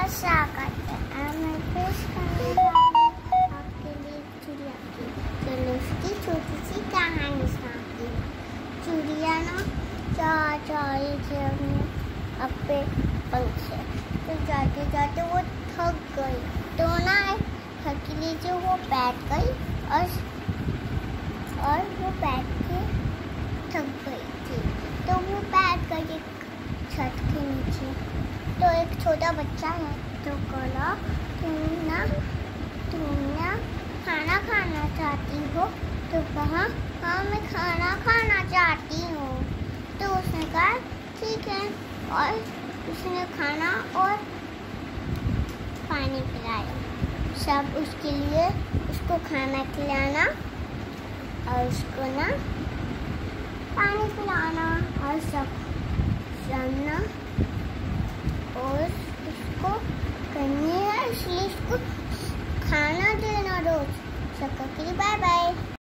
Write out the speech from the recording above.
स्वागत है। मैं पेश करने वाली हूँ आपके लिए चिड़िया की। चलो उसकी छोटी सी कहानी सुनाती हूँ। चिड़िया ना जा रही थी अपने पंख से, तो जाते जाते वो थक गई, तो ना थकीली से वो बैठ गई और वो बैठ के थक गई थी, तो वो बैठ गई छत के नीचे। तो एक छोटा बच्चा है तो बोला, तुम ना खाना खाना चाहती हो? तो कहा, हाँ मैं खाना खाना चाहती हूँ। तो उसने कहा ठीक है, और उसने खाना और पानी पिलाया। सब उसके लिए उसको खाना खिलाना और उसको ना पानी पिलाना और सब ना और उसको करनी है, इसलिए उसको खाना देना रोज। सबका बाय बाय।